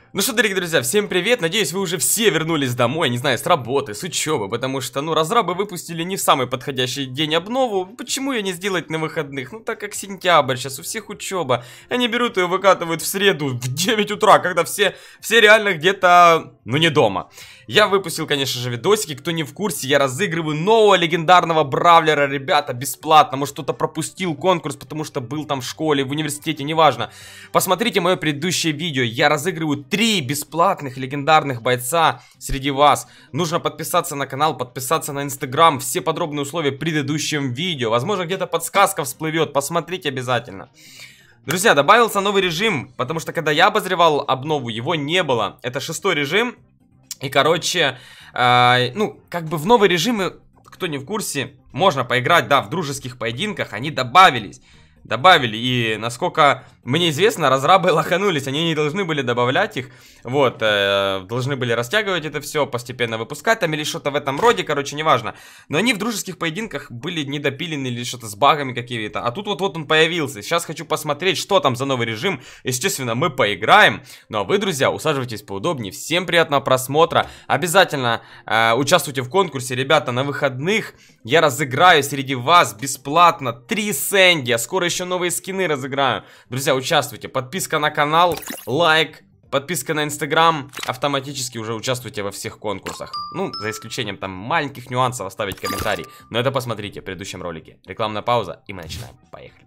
Ну что, дорогие друзья, всем привет, надеюсь, вы уже все вернулись домой, не знаю, с работы, с учебы, потому что, ну, разрабы выпустили не в самый подходящий день обнову, почему ее не сделать на выходных? Ну, так как сентябрь, сейчас у всех учеба, они берут ее, выкатывают в среду в 9 утра, когда все реально где-то, ну, не дома. Я выпустил, конечно же, видосики, кто не в курсе, я разыгрываю нового легендарного бравлера, ребята, бесплатно, может кто-то пропустил конкурс, потому что был там в школе, в университете, неважно. Посмотрите мое предыдущее видео, я разыгрываю 3 бесплатных легендарных бойца среди вас. Нужно подписаться на канал, подписаться на инстаграм, все подробные условия в предыдущем видео. Возможно, где-то подсказка всплывет, посмотрите обязательно. Друзья, добавился новый режим, потому что когда я обозревал обнову, его не было. Это 6-й режим. И, короче, ну, как бы в новый режим, кто не в курсе, можно поиграть, да, в дружеских поединках, они добавили, и, насколько мне известно, разрабы лоханулись, они не должны были добавлять их, вот, должны были растягивать это все, постепенно выпускать там или что-то в этом роде, короче, неважно, но они в дружеских поединках были недопилены или что-то с багами какими-то, а тут вот он появился, сейчас хочу посмотреть, что там за новый режим, естественно, мы поиграем, ну а вы, друзья, усаживайтесь поудобнее, всем приятного просмотра, обязательно участвуйте в конкурсе, ребята, на выходных я разыграю среди вас бесплатно 3 Сэнди, а скоро еще новые скины разыграю. Друзья, участвуйте. Подписка на канал, лайк, подписка на инстаграм. Автоматически уже участвуйте во всех конкурсах. Ну, за исключением там маленьких нюансов, оставить комментарий. Но это посмотрите в предыдущем ролике. Рекламная пауза, и мы начинаем. Поехали.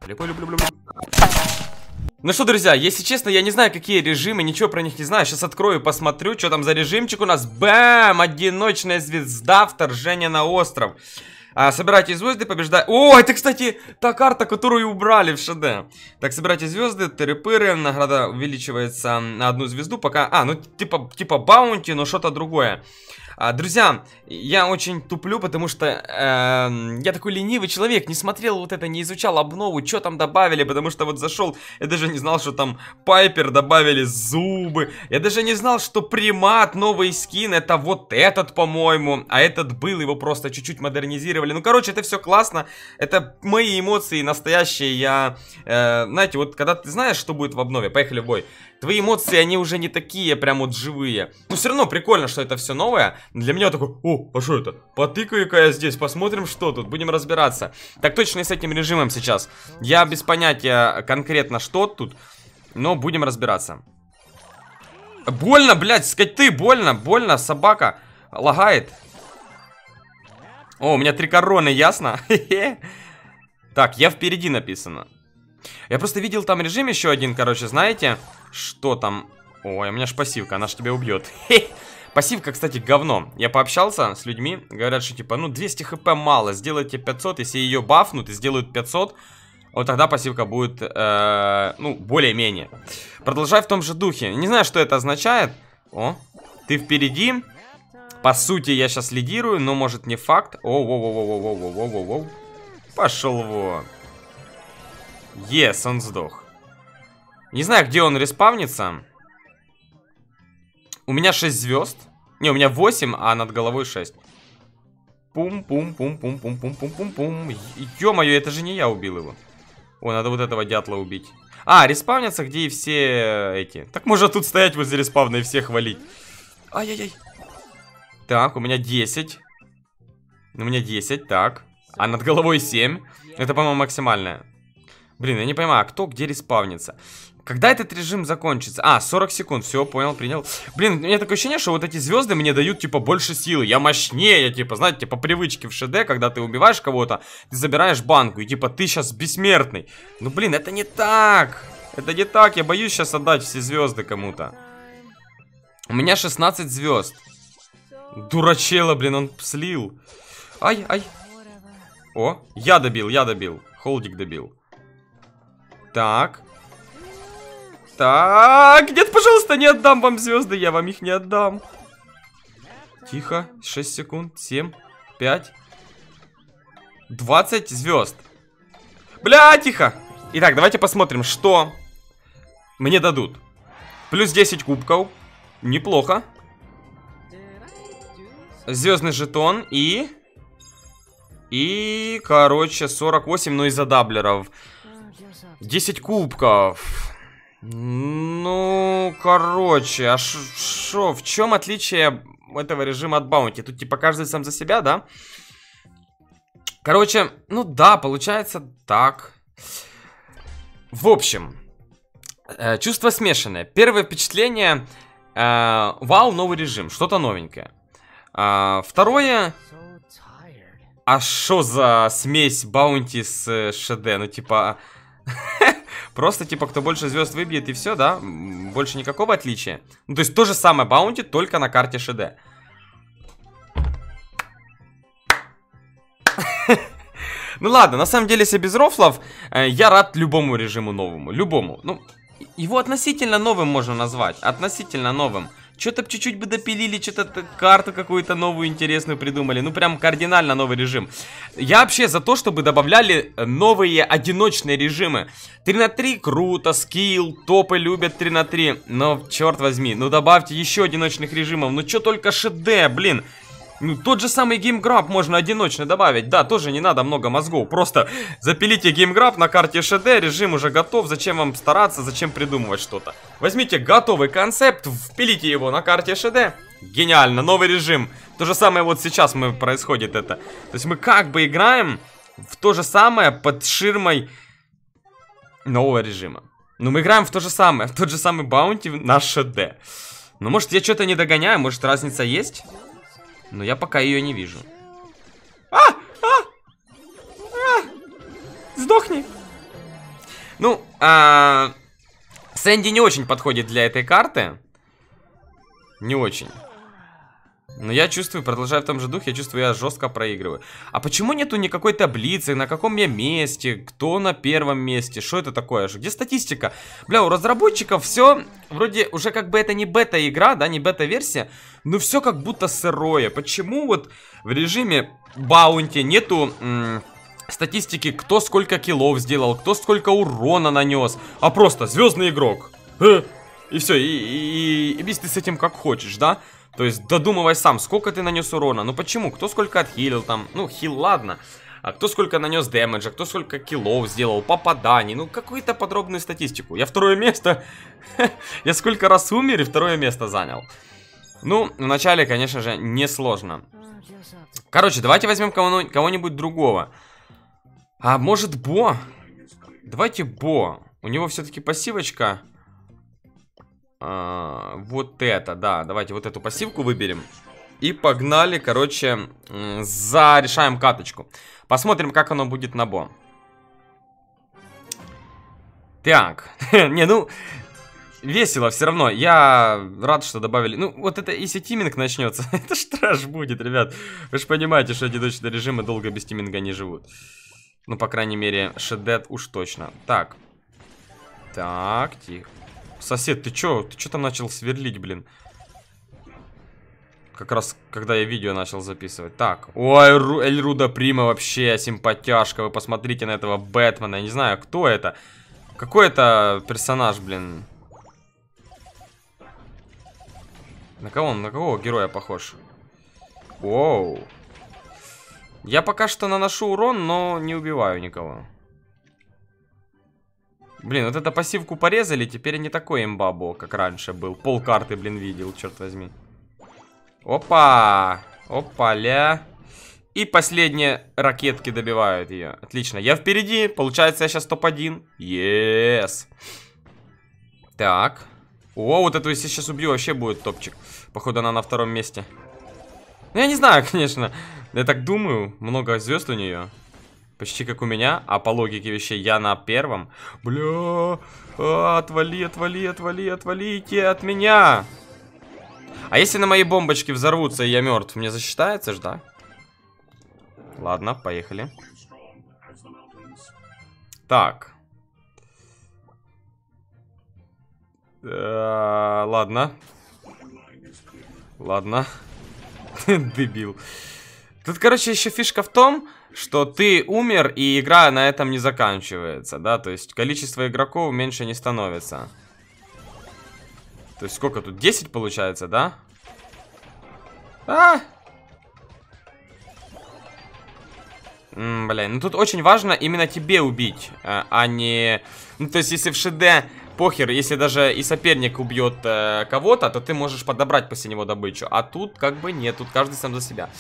Ну что, друзья, если честно, я не знаю, какие режимы, ничего про них не знаю. Сейчас открою, посмотрю, что там за режимчик у нас. Бэм! Одиночная звезда, вторжение на остров. Собирайте звезды, побеждать. О, это, кстати, та карта, которую убрали в ШД. Так, собирайте звезды, тыры-пыры. Награда увеличивается на 1 звезду, пока... ну, типа баунти, но что-то другое. Друзья, я очень туплю, потому что я такой ленивый человек, не смотрел вот это, не изучал обнову, что там добавили, потому что вот зашел, я даже не знал, что там Пайпер добавили зубы, я даже не знал, что примат, новый скин, это вот этот, по-моему, а этот был, его просто чуть-чуть модернизировали. Ну, короче, это все классно, это мои эмоции настоящие, я, знаете, вот когда ты знаешь, что будет в обнове, поехали в бой. Твои эмоции, они уже не такие прям вот живые. Но все равно прикольно, что это все новое. Для меня такой, о, а что это? Потыкаю-ка я здесь, посмотрим, что тут. Будем разбираться. Так точно и с этим режимом сейчас. Я без понятия конкретно, что тут. Но будем разбираться. Больно, блядь, скоты, больно, собака лагает. О, у меня 3 короны, ясно? Так, я впереди написано. Я просто видел там режим еще один, короче, знаете, что там? Ой, у меня ж пассивка, она ж тебя убьет. Пассивка, кстати, говно. Я пообщался с людьми, говорят, что типа, ну 200 хп мало, сделайте 500, если ее бафнут и сделают 500, вот тогда пассивка будет, ну, более-менее. Продолжай в том же духе. Не знаю, что это означает. О, ты впереди. По сути, я сейчас лидирую, но может не факт. О-о-о-о-о-о-о-о-о-о. Пошел вон. Ес, он сдох. Не знаю, где он респавнится. У меня 6 звезд. Не, у меня 8, а над головой 6. Пум-пум-пум-пум-пум-пум-пум-пум-пум. Ё-моё, это же не я убил его. О, надо вот этого дятла убить. Респавнятся, где и все эти. Так можно тут стоять возле респавна и всех валить. Ай-яй-яй. Так, у меня 10. У меня 10, так. А над головой 7. Это, по-моему, максимальное. Блин, я не понимаю, а кто где респавнится? Когда этот режим закончится? 40 секунд, все, понял, принял. Блин, у меня такое ощущение, что вот эти звезды мне дают, типа, больше силы. Я мощнее, типа, знаете, по привычке в ШД, когда ты убиваешь кого-то, ты забираешь банку, и типа, ты сейчас бессмертный. Ну, блин, это не так. Это не так, я боюсь сейчас отдать все звезды кому-то. У меня 16 звезд. Дурачела, блин, он слил. Ай. О, я добил. Холдик добил. Так. Нет, пожалуйста, не отдам вам звезды, я вам их не отдам. Тихо, 6 секунд, 7, 5, 20 звезд. Бля, тихо. Итак, давайте посмотрим, что мне дадут. Плюс 10 кубков, неплохо. Звездный жетон и, короче, 48, но из-за даблеров. 10 кубков. Ну, короче, а шо, в чем отличие этого режима от баунти? Тут типа каждый сам за себя, да? Короче, ну да, получается так. В общем, чувство смешанное. Первое впечатление, вау, новый режим, что-то новенькое. Второе, а шо за смесь баунти с ШД? Ну типа... Просто, типа, кто больше звезд выбьет и все, да? Больше никакого отличия. Ну, то есть, то же самое баунти, только на карте ШД. Ну, ладно, на самом деле, если без рофлов, я рад любому режиму новому. Любому. Ну, его относительно новым можно назвать. Относительно новым. Что-то чуть-чуть бы допилили, что-то карту какую-то новую интересную придумали. Ну, прям кардинально новый режим. Я вообще за то, чтобы добавляли новые одиночные режимы. 3 на 3 круто, скилл, топы любят 3 на 3. Но, черт возьми, ну добавьте еще одиночных режимов. Ну, что только ШД, блин. Ну, тот же самый геймграб можно одиночно добавить. Да, тоже не надо много мозгов. Просто запилите геймграб на карте ШД, режим уже готов. Зачем вам стараться, зачем придумывать что-то? Возьмите готовый концепт, впилите его на карте ШД. Гениально, новый режим. То же самое вот сейчас происходит это. То есть мы как бы играем в то же самое под ширмой нового режима. Но мы играем в то же самое, в тот же самый баунти на ШД. Но может я что-то не догоняю, может разница есть? Но я пока ее не вижу. Сдохни! Ну, Сэнди не очень подходит для этой карты. Не очень. Но я чувствую, продолжая в том же духе, я чувствую, я жестко проигрываю. А почему нету никакой таблицы, на каком я месте, кто на первом месте, что это такое? Где статистика? Бля, у разработчиков все, вроде уже как бы это не бета-игра, да, не бета-версия, но все как будто сырое. Почему вот в режиме баунти нету статистики, кто сколько киллов сделал, кто сколько урона нанес, а просто звездный игрок? И все, и бись ты с этим как хочешь, да? То есть додумывай сам, сколько ты нанес урона. Ну почему? Кто сколько отхилил там? Ну, хил, ладно. А кто сколько нанес дэмэджа, кто сколько киллов сделал, попаданий. Ну, какую-то подробную статистику. Я второе место. Я сколько раз умер и второе место занял. Ну, вначале, конечно же, несложно. Короче, давайте возьмем кого-нибудь другого. А может Бо? Давайте Бо. У него все-таки пассивочка. Вот это, да. Давайте вот эту пассивку выберем. И погнали, короче, зарешаем каточку. Посмотрим, как оно будет на Бо. Так. Не, ну, весело все равно. Я рад, что добавили. Ну, вот это, если тиминг начнется, это ж трэш будет, ребят. Вы же понимаете, что одиночные режимы долго без тиминга не живут. Ну, по крайней мере, Шедет уж точно. Так. Так, тихо. Сосед, ты чё? Ты чё там начал сверлить, блин? Как раз, когда я видео начал записывать. Так. Ой, Эль Руда Прима вообще симпатяшка. Вы посмотрите на этого Бэтмена. Я не знаю, кто это. Какой это персонаж, блин? На кого он? На кого героя похож? Оу. Я пока что наношу урон, но не убиваю никого. Блин, вот эту пассивку порезали, теперь не такой имбабо, как раньше был. Пол карты, блин, видел, черт возьми. Опа! Опа-ля. И последние ракетки добивают ее. Отлично, я впереди. Получается, я сейчас топ-1. Yes. Так. О, вот эту, если сейчас убью, вообще будет топчик. Походу, она на втором месте. Ну, я не знаю, конечно. Я так думаю, много звезд у нее. Почти как у меня, а по логике вещей я на первом. Бля, отвали, отвали, отвали, отвалите от меня. А если на мои бомбочки взорвутся и я мертв, мне засчитается ж, да? Ладно, поехали. Так. Ладно. Ладно. Дебил. Тут, короче, еще фишка в том, что ты умер, и игра на этом не заканчивается, да? То есть количество игроков меньше не становится. То есть сколько тут? 10 получается, да? Блин, ну тут очень важно именно тебе убить, а не... Ну, то есть если в ШД похер, если даже и соперник убьет кого-то, то ты можешь подобрать после него добычу. А тут как бы нет, тут каждый сам за себя.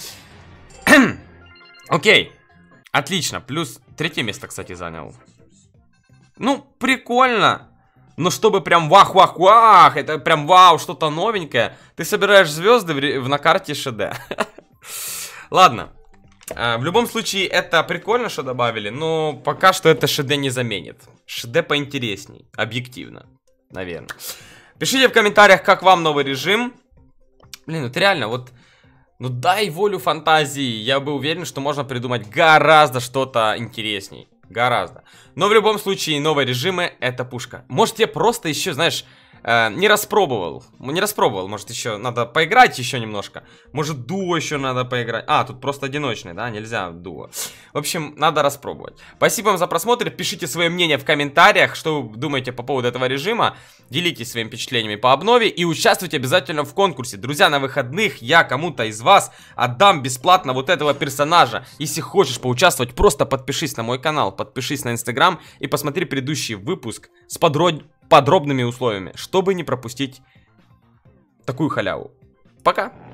Окей, отлично, плюс 3-е место, кстати, занял. Ну, прикольно. Но чтобы прям вах-вах-вах, это прям вау, что-то новенькое. Ты собираешь звезды на карте ШД. Ладно. В любом случае, это прикольно, что добавили, но пока что это ШД не заменит. ШД поинтересней, объективно, наверное. Пишите в комментариях, как вам новый режим. Блин, это реально, вот... Ну дай волю фантазии, я бы уверен, что можно придумать гораздо что-то интересней. Гораздо. Но в любом случае, новые режимы — это пушка. Может, я просто еще, знаешь... не распробовал. Может, еще надо поиграть еще немножко. Может, дуо еще надо поиграть. А, тут просто одиночный, да? Нельзя дуо. В общем, надо распробовать. Спасибо вам за просмотр. Пишите свое мнение в комментариях, что вы думаете по поводу этого режима. Делитесь своими впечатлениями по обнове. И участвуйте обязательно в конкурсе. Друзья, на выходных я кому-то из вас отдам бесплатно вот этого персонажа. Если хочешь поучаствовать, просто подпишись на мой канал, подпишись на Инстаграм и посмотри предыдущий выпуск с подробными условиями, чтобы не пропустить такую халяву. Пока!